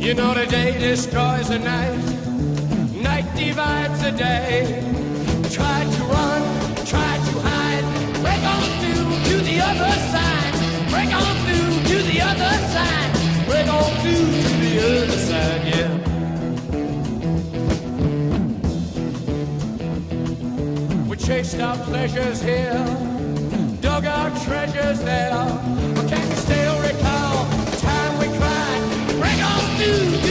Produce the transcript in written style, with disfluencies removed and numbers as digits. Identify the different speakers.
Speaker 1: You know the day destroys the night, night divides the day. Try to run, try to hide, break on through to the other side, break on through to the other side, break on through to the other side, yeah. We chased our pleasures here, dug our treasures there, but can you still recall the time we cried? Break on through